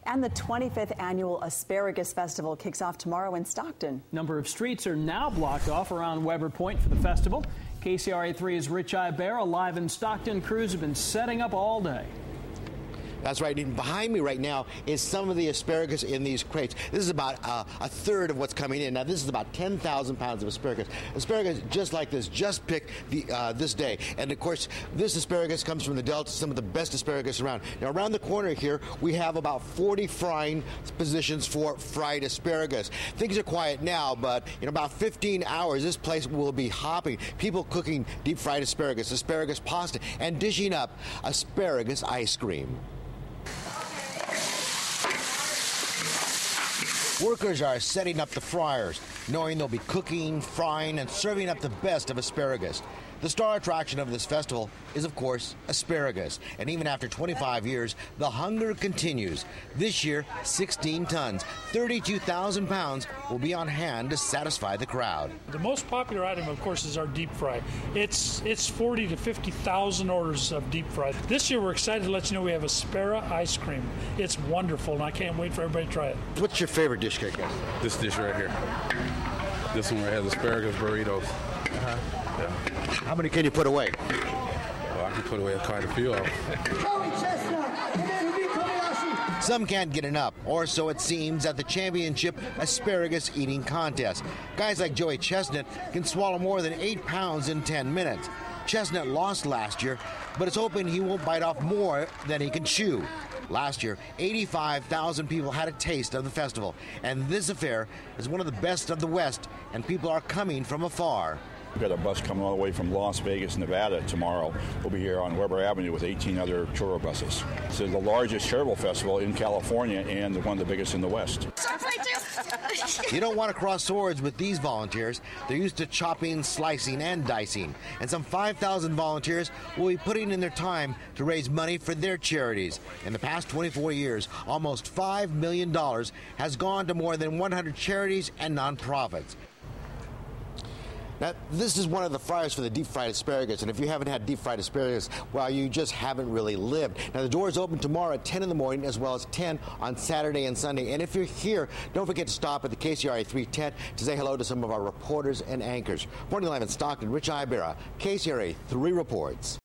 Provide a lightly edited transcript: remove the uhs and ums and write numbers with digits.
And the 25th annual Asparagus Festival kicks off tomorrow in Stockton. Number of streets are now blocked off around Weber Point for the festival. KCRA3's Rich Ibarra live in Stockton. Crews have been setting up all day. That's right. And behind me right now is some of the asparagus in these crates. This is about a third of what's coming in. Now, this is about 10,000 pounds of asparagus. Asparagus just like this, just picked this day. And, of course, this asparagus comes from the Delta, some of the best asparagus around. Now, around the corner here, we have about 40 frying positions for fried asparagus. Things are quiet now, but in about 15 hours, this place will be hopping. People cooking deep-fried asparagus, asparagus pasta, and dishing up asparagus ice cream. Workers are setting up the fryers, knowing they'll be cooking, frying, and serving up the best of asparagus. The star attraction of this festival is, of course, asparagus. And even after 25 years, the hunger continues. This year, 16 tons, 32,000 pounds will be on hand to satisfy the crowd. The most popular item, of course, is our deep fry. It's 40 to 50,000 orders of deep fry. This year, we're excited to let you know we have Asparagus ice cream. It's wonderful, and I can't wait for everybody to try it. What's your favorite dish, guys? This dish right here. This one right here has asparagus burritos. Yeah. How many can you put away? Well, I can put away quite a few of them. Some can't get enough, or so it seems at the championship asparagus eating contest. Guys like Joey Chestnut can swallow more than 8 pounds in 10 minutes. Chestnut lost last year, but it's hoping he won't bite off more than he can chew. Last year, 85,000 people had a taste of the festival, and this affair is one of the best of the West, and people are coming from afar. We've got a bus coming all the way from Las Vegas, Nevada tomorrow. We'll be here on Weber Avenue with 18 other churro buses. This is the largest churro festival in California and one of the biggest in the West. You don't want to cross swords with these volunteers. They're used to chopping, slicing, and dicing. And some 5,000 volunteers will be putting in their time to raise money for their charities. In the past 24 years, almost $5 million has gone to more than 100 charities and nonprofits. Now, this is one of the fryers for the deep-fried asparagus, and if you haven't had deep-fried asparagus, well, you just haven't really lived. Now, the doors open tomorrow at 10 in the morning as well as 10 on Saturday and Sunday. And if you're here, don't forget to stop at the KCRA3 tent to say hello to some of our reporters and anchors. Reporting live in Stockton, Rich Ibarra, KCRA3 reports.